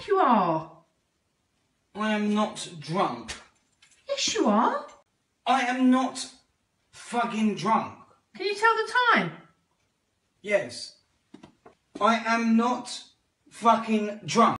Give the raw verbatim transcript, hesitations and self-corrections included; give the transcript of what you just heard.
drunk you are. I am not drunk. Yes, you are. I am not fucking drunk. Can you tell the time? Yes. I am not fucking drunk.